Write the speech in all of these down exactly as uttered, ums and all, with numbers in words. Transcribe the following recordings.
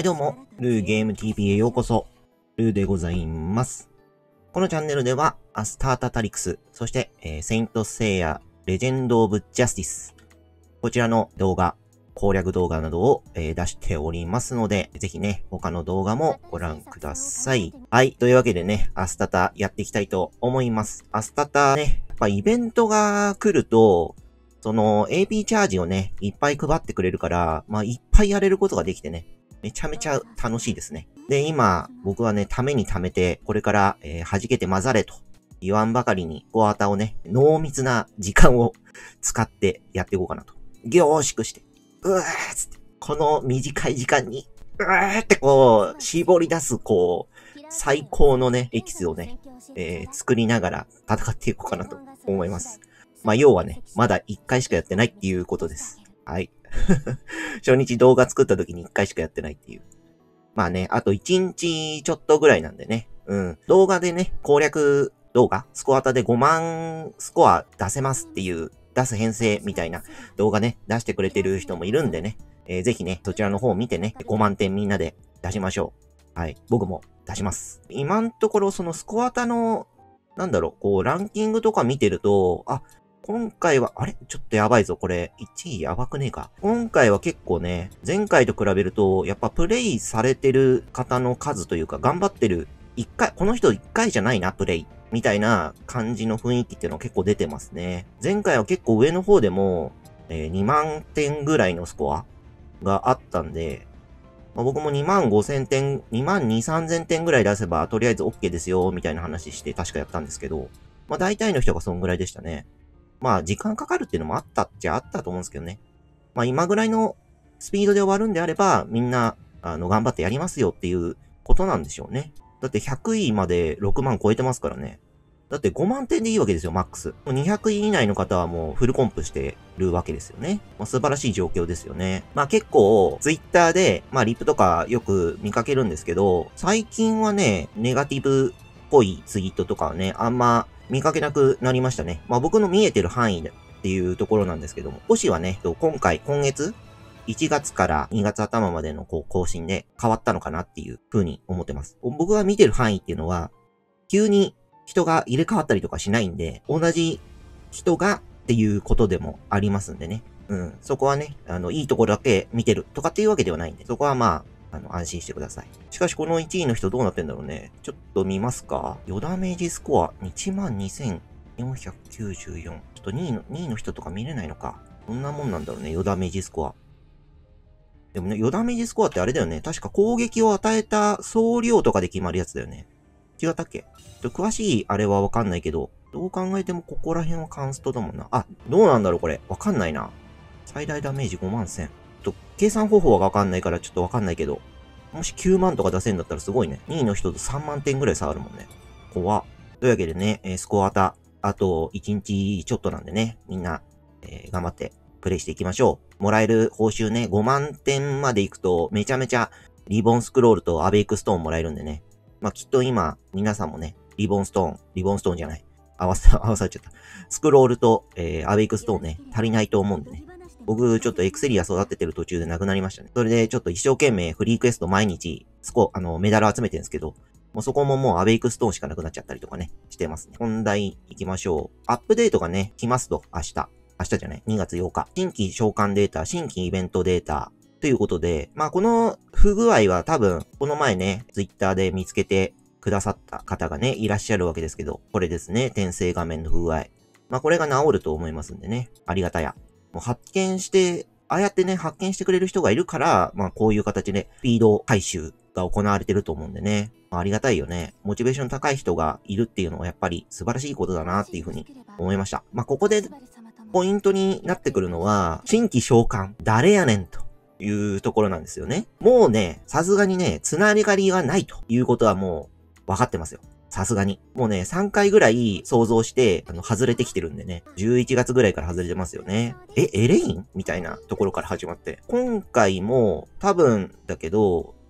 はいどうも、ルーゲーム ティーピー へようこそ、ルーでございます。このチャンネルでは、アスタータタリクス、そして、えー、セイントセイヤ、レジェンド・オブ・ジャスティス、こちらの動画、攻略動画などを、えー、出しておりますので、ぜひね、他の動画もご覧ください。はい、というわけでね、アスタタやっていきたいと思います。アスタタね、やっぱイベントが来ると、その エーピー チャージをね、いっぱい配ってくれるから、まあいっぱいやれることができてね、めちゃめちゃ楽しいですね。で、今、僕はね、ためにためて、これから、えー、弾けて混ざれと言わんばかりに、コアタをね、濃密な時間を使ってやっていこうかなと。凝縮して、うわーっつって、この短い時間に、うわーってこう、絞り出す、こう、最高のね、エキスをね、えー、作りながら戦っていこうかなと思います。まあ、要はね、まだいっかいしかやってないっていうことです。はい。初日動画作った時にいっかいしかやってないっていう。まあね、あといちにちちょっとぐらいなんでね。うん。動画でね、攻略動画、スコアタでごまんスコア出せますっていう、出す編成みたいな動画ね、出してくれてる人もいるんでね。えー、ぜひね、そちらの方を見てね、ごまんてんみんなで出しましょう。はい。僕も出します。今のところそのスコアタの、なんだろう、こう、ランキングとか見てると、あ、今回は、あれちょっとやばいぞ、これ。いちいやばくねえか。今回は結構ね、前回と比べると、やっぱプレイされてる方の数というか、頑張ってる、一回、この人一回じゃないな、プレイ。みたいな感じの雰囲気っていうの結構出てますね。前回は結構上の方でも、えー、にまんてんぐらいのスコアがあったんで、まあ、僕もにまんごせんてん、にまんに、さんぜんてんぐらい出せば、とりあえず OK ですよ、みたいな話して確かやったんですけど、まあ大体の人がそんぐらいでしたね。まあ、時間かかるっていうのもあったっちゃあったと思うんですけどね。まあ、今ぐらいのスピードで終わるんであれば、みんな、あの、頑張ってやりますよっていうことなんでしょうね。だってひゃくいまでろくまん超えてますからね。だってごまんてんでいいわけですよ、マックス。にひゃくい以内の方はもうフルコンプしてるわけですよね。まあ、素晴らしい状況ですよね。まあ結構、ツイッターで、まあリップとかよく見かけるんですけど、最近はね、ネガティブっぽいツイートとかはね、あんま見かけなくなりましたね。まあ僕の見えてる範囲っていうところなんですけども、もしはね、今回、今月、いちがつからにがつ頭までのこう更新で変わったのかなっていう風に思ってます。僕が見てる範囲っていうのは、急に人が入れ替わったりとかしないんで、同じ人がっていうことでもありますんでね。うん。そこはね、あの、いいところだけ見てるとかっていうわけではないんで、そこはまあ、あの、安心してください。しかし、このいちいの人どうなってんだろうね。ちょっと見ますか。ヨダメージスコアいちまんにせんよんひゃくきゅうじゅうよん。ちょっとにいの、にいの人とか見れないのか。どんなもんなんだろうね、ヨダメージスコア。でもね、ヨダメージスコアってあれだよね。確か攻撃を与えた総量とかで決まるやつだよね。違ったっけ？詳しいあれはわかんないけど、どう考えてもここら辺はカンストだもんな。あ、どうなんだろうこれ。わかんないな。最大ダメージごまんせん。と、計算方法はわかんないからちょっとわかんないけど、もしきゅうまんとか出せんだったらすごいね。にいの人とさんまんてんぐらい差あるもんね。怖っ。というわけでね、えー、スコアタ、あといちにちちょっとなんでね、みんな、えー、頑張ってプレイしていきましょう。もらえる報酬ね、ごまんてんまで行くと、めちゃめちゃリボンスクロールとアベイクストーンもらえるんでね。まあ、きっと今、皆さんもね、リボンストーン、リボンストーンじゃない。合わさ、合わさっちゃった。スクロールと、えー、アベイクストーンね、足りないと思うんでね。僕、ちょっとエクセリア育ててる途中でなくなりましたね。それで、ちょっと一生懸命フリークエスト毎日、スコ、あの、メダル集めてるんですけど、もうそこももうアベイクストーンしかなくなっちゃったりとかね、してますね。本題行きましょう。アップデートがね、来ますと、明日。明日じゃない、にがつようか。新規召喚データ、新規イベントデータ、ということで、まあこの不具合は多分、この前ね、ツイッターで見つけてくださった方がね、いらっしゃるわけですけど、これですね、転生画面の不具合。まあこれが治ると思いますんでね、ありがたや。もう発見して、ああやってね、発見してくれる人がいるから、まあこういう形でスピード回収が行われてると思うんでね、まあ、ありがたいよね。モチベーション高い人がいるっていうのはやっぱり素晴らしいことだなっていうふうに思いました。まあここでポイントになってくるのは、新規召喚、誰やねんと。いうところなんですよね。もうね、さすがにね、つながりがないということはもう分かってますよ。さすがに。もうね、さんかいぐらい想像して、あの、外れてきてるんでね。じゅういちがつぐらいから外れてますよね。え、エレインみたいなところから始まって。今回も、多分だけど、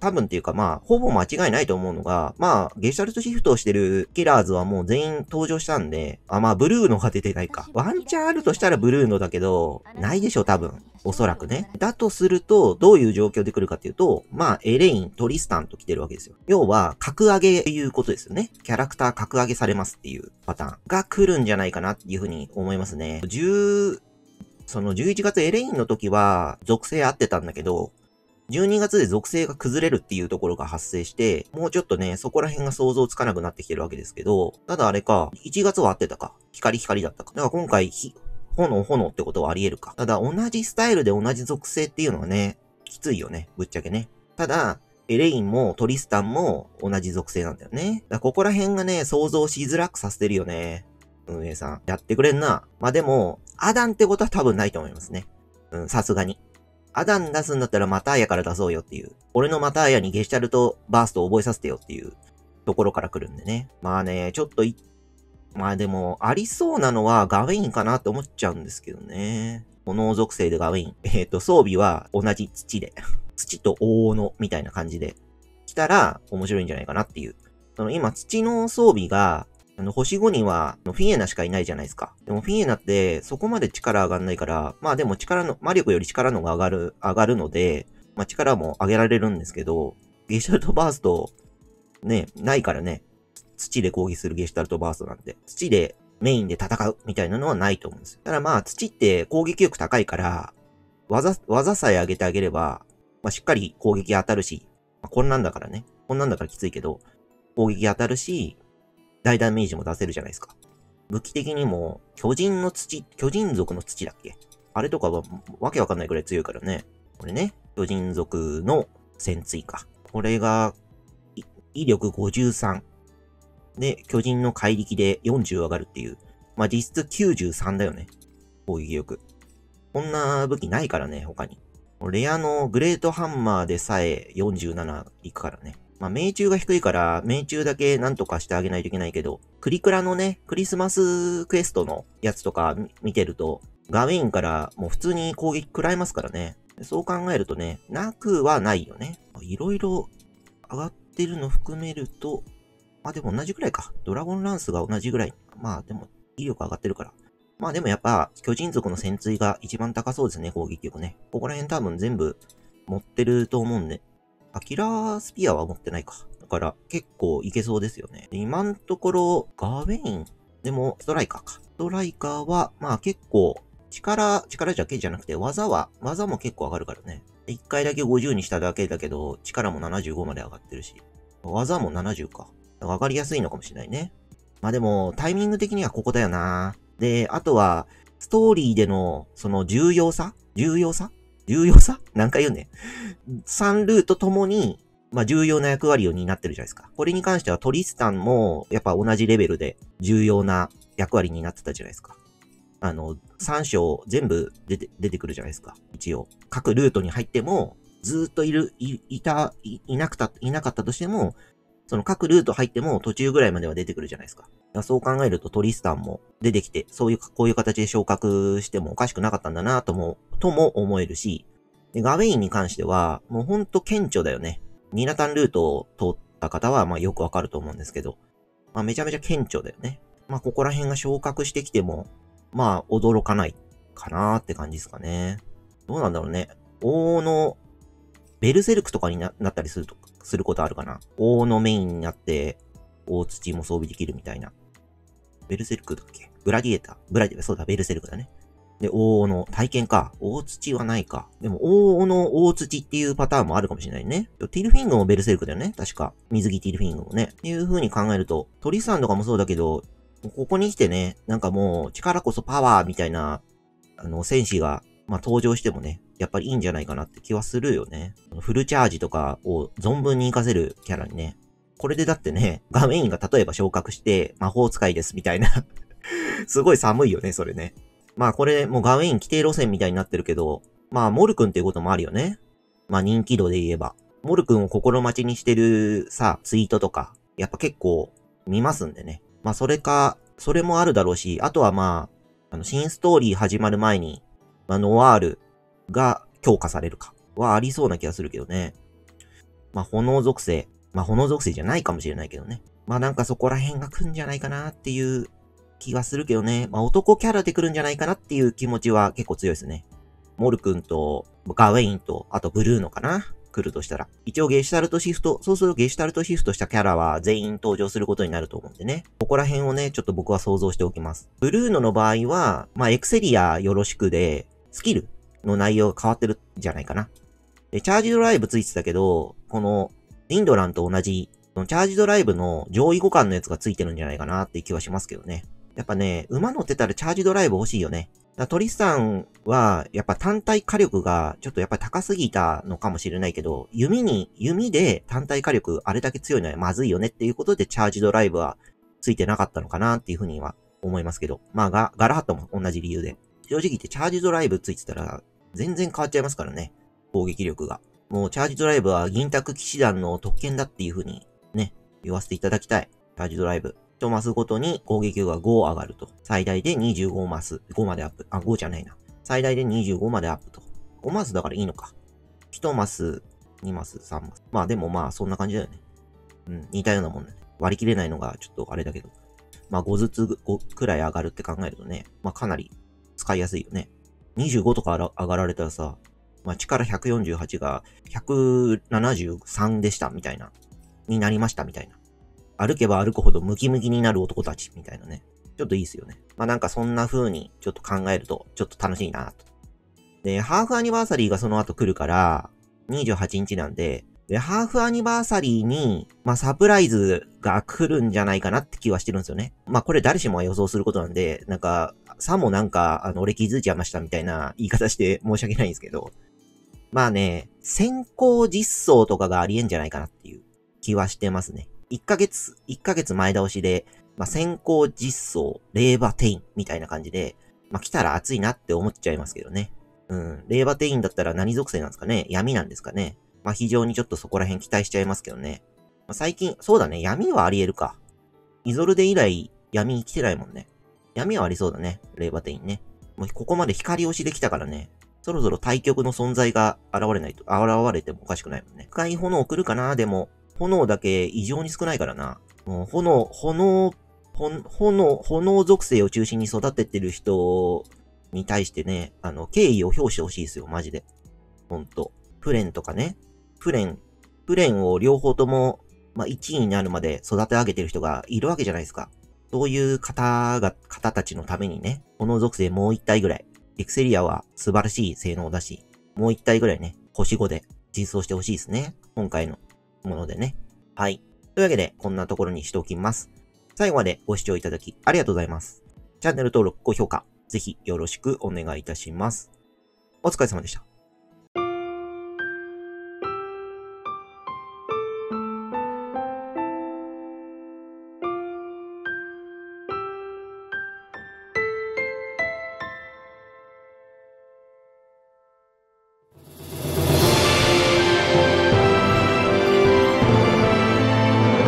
多分っていうかまあ、ほぼ間違いないと思うのが、まあ、ゲシュタルトシフトをしてるキラーズはもう全員登場したんで、あ、まあ、ブルーノが出てないか。ワンチャンあるとしたらブルーノだけど、ないでしょ、多分。おそらくね。だとすると、どういう状況で来るかっていうと、まあ、エレイン、トリスタンと来てるわけですよ。要は、格上げっていうことですよね。キャラクター格上げされますっていうパターンが来るんじゃないかなっていうふうに思いますね。じゅう、そのじゅういちがつエレインの時は、属性合ってたんだけど、じゅうにがつで属性が崩れるっていうところが発生して、もうちょっとね、そこら辺が想像つかなくなってきてるわけですけど、ただあれか、いちがつは合ってたか。光光だったか。だから今回、炎炎ってことはあり得るか。ただ同じスタイルで同じ属性っていうのはね、きついよね。ぶっちゃけね。ただ、エレインもトリスタンも同じ属性なんだよね。だからここら辺がね、想像しづらくさせてるよね。運営さん。やってくれんな。まあでも、アダンってことは多分ないと思いますね。うん、さすがに。アダン出すんだったらマターヤから出そうよっていう。俺のマターヤにゲシュタルトバーストを覚えさせてよっていうところから来るんでね。まあね、ちょっとい、まあでも、ありそうなのはガウェインかなって思っちゃうんですけどね。炎属性でガウェイン。えっと、装備は同じ土で。土と大斧みたいな感じで来たら面白いんじゃないかなっていう。その今土の装備が、あの、星ごにはフィエナしかいないじゃないですか。でもフィエナってそこまで力上がんないから、まあでも力の、魔力より力の方が上がる、上がるので、まあ力も上げられるんですけど、ゲシュタルトバースト、ね、ないからね。土で攻撃するゲシュタルトバーストなんて。土でメインで戦うみたいなのはないと思うんですよ。ただまあ土って攻撃力高いから、技、技さえ上げてあげれば、まあしっかり攻撃当たるし、まあ、こんなんだからね。こんなんだからきついけど、攻撃当たるし、大ダメージも出せるじゃないですか。武器的にも、巨人の土、巨人族の土だっけ？あれとかはわけわかんないくらい強いからね。これね、巨人族の潜水か。これが、威力ごじゅうさん。で、巨人の怪力でよんじゅう上がるっていう。まあ、実質きゅうじゅうさんだよね。攻撃力。こんな武器ないからね、他に。レアのグレートハンマーでさえよんじゅうなないくからね。まあ、命中が低いから、命中だけなんとかしてあげないといけないけど、クリクラのね、クリスマスクエストのやつとか見てると、ガウェインからもう普通に攻撃食らえますからね。そう考えるとね、なくはないよね。いろいろ上がってるの含めると、まあでも同じぐらいか。ドラゴンランスが同じぐらい。まあでも、威力上がってるから。まあでもやっぱ、巨人族の潜水が一番高そうですね、攻撃力ね。ここら辺多分全部持ってると思うんで。あ、キラースピアは持ってないか。だから結構いけそうですよね。今のところ、ガウェイン、でもストライカーか。ストライカーは、まあ結構、力、力だけじゃなくて技は、技も結構上がるからね。一回だけごじゅうにしただけだけど、力もななじゅうごまで上がってるし。技もななじゅうか。上がりやすいのかもしれないね。まあでも、タイミング的にはここだよな。で、あとは、ストーリーでの、その重要さ重要さ重要さ何回言うね。さんルートともに、まあ重要な役割を担ってるじゃないですか。これに関してはトリスタンも、やっぱ同じレベルで重要な役割になってたじゃないですか。あの、さん章全部出て、出てくるじゃないですか。一応。各ルートに入っても、ずーっといる、い、いた、い、いなくた、いなかったとしても、その各ルート入っても途中ぐらいまでは出てくるじゃないですか。そう考えるとトリスタンも出てきて、そういう、こういう形で昇格してもおかしくなかったんだなとも、とも思えるし、でガウェインに関しては、もうほんと顕著だよね。ニナタンルートを通った方は、まあよくわかると思うんですけど、まあめちゃめちゃ顕著だよね。まあここら辺が昇格してきても、まあ驚かないかなーって感じですかね。どうなんだろうね。大の、ベルセルクとかに な, なったりすると、することあるかな。大のメインになって、大土も装備できるみたいな。ベルセルクだっけ？グラディエーター。ブラディエーター、そうだ、ベルセルクだね。で、大の体験か。大土はないか。でも、大の大土っていうパターンもあるかもしれないね。ティルフィングもベルセルクだよね。確か。水着ティルフィングもね。っていう風に考えると、トリスタンとかもそうだけど、ここに来てね、なんかもう、力こそパワーみたいな、あの、戦士が、まあ、登場してもね、やっぱりいいんじゃないかなって気はするよね。フルチャージとかを存分に活かせるキャラにね。これでだってね、ガメインが例えば昇格して魔法使いですみたいな。すごい寒いよね、それね。まあこれもうガウェイン規定路線みたいになってるけど、まあモル君っていうこともあるよね。まあ人気度で言えば。モル君を心待ちにしてるさ、ツイートとか、やっぱ結構見ますんでね。まあそれか、それもあるだろうし、あとはまあ、あの新ストーリー始まる前に、まあノワールが強化されるかはありそうな気がするけどね。 まあ、炎属性。まあ、炎属性じゃないかもしれないけどね。まあ、なんかそこら辺が来るんじゃないかなっていう気がするけどね。まあ、男キャラで来るんじゃないかなっていう気持ちは結構強いですね。モル君と、ガウェインと、あとブルーノかな来るとしたら。一応ゲシュタルトシフト、そうするとゲシュタルトシフトしたキャラは全員登場することになると思うんでね。ここら辺をね、ちょっと僕は想像しておきます。ブルーノの場合は、まあ、エクセリアよろしくで、スキルの内容が変わってるんじゃないかな。で、チャージドライブついてたけど、この、インドランと同じ、チャージドライブの上位互換のやつがついてるんじゃないかなっていう気はしますけどね。やっぱね、馬乗ってたらチャージドライブ欲しいよね。だトリスタンは、やっぱ単体火力がちょっとやっぱり高すぎたのかもしれないけど、弓に、弓で単体火力あれだけ強いのはまずいよねっていうことでチャージドライブはついてなかったのかなっていうふうには思いますけど。まあガ、ガラハットも同じ理由で。正直言ってチャージドライブついてたら全然変わっちゃいますからね。攻撃力が。もうチャージドライブは銀卓騎士団の特権だっていうふうにね、言わせていただきたい。チャージドライブ。いちマスごとに攻撃力がご上がると。最大でにじゅうごマス。ごまでアップ。あ、ごじゃないな。最大でにじゅうごまでアップと。ごマスだからいいのか。いちマス、にマス、さんマス。まあでもまあそんな感じだよね。うん、似たようなもんだね。割り切れないのがちょっとあれだけど。まあごずつごくらい上がるって考えるとね。まあかなり使いやすいよね。にじゅうごとか上がられたらさ、まあ力ひゃくよんじゅうはちがひゃくななじゅうさんでしたみたいな。になりましたみたいな。歩けば歩くほどムキムキになる男たちみたいなね。ちょっといいですよね。まあなんかそんな風にちょっと考えるとちょっと楽しいなと。で、ハーフアニバーサリーがその後来るから、にじゅうはちにちなんで、で、ハーフアニバーサリーに、まあサプライズが来るんじゃないかなって気はしてるんですよね。まあこれ誰しもが予想することなんで、なんか、さもなんか、あの、俺気づいちゃいましたみたいな言い方して申し訳ないんですけど、まあね、先行実装とかがありえんじゃないかなっていう気はしてますね。いっかげつ、いっかげつ前倒しで、まあ、先行実装、レーバテインみたいな感じで、まあ、来たら熱いなって思っちゃいますけどね。うん。レーバテインだったら何属性なんですかね？闇なんですかね？まあ、非常にちょっとそこら辺期待しちゃいますけどね。まあ、最近、そうだね、闇はあり得るか。イゾルデ以来、闇来てないもんね。闇はありそうだね、レーバテインね。もうここまで光押しできたからね。そろそろ対極の存在が現れないと、現れてもおかしくないもんね。深い炎来るかな？でも、炎だけ異常に少ないからな。もう炎、炎、炎、炎属性を中心に育ててる人に対してね、あの、敬意を表してほしいですよ、マジで。ほんと。フレンとかね。フレン、フレンを両方とも、まあ、いちいになるまで育て上げてる人がいるわけじゃないですか。そういう方が、方たちのためにね、炎属性もう一体ぐらい。エクセリアは素晴らしい性能だし、もう一体ぐらいね、星ごで実装してほしいですね。今回のものでね。はい。というわけで、こんなところにしておきます。最後までご視聴いただきありがとうございます。チャンネル登録、高評価、ぜひよろしくお願いいたします。お疲れ様でした。